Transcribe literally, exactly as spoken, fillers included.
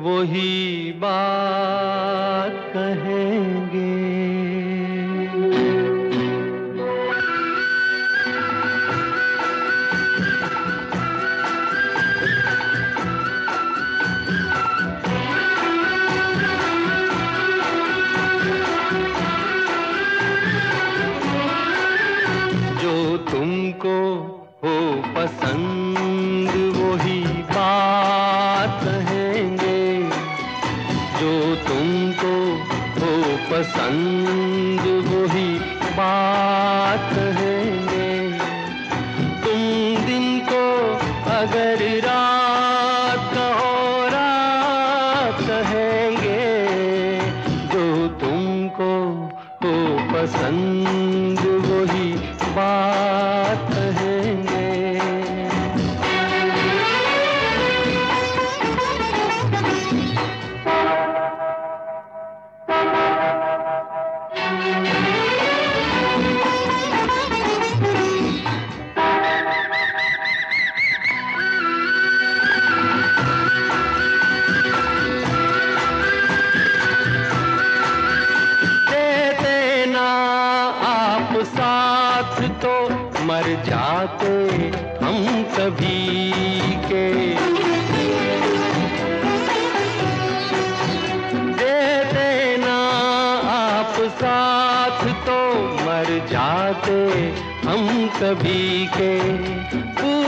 वही बात कहेंगे। जो तुमको हो पसंद वही बात कहेंगे। जो तुमको हो पसंद वही बात कहेंगे। तुम दिन को अगर रात कहो रात कहेंगे। जो तुमको हो पसंद वही बात कहेंगे। देते ना आप साथ तो मर जाते हम सभी के। देते ना आप साथ तो मर जाते हम सभी के।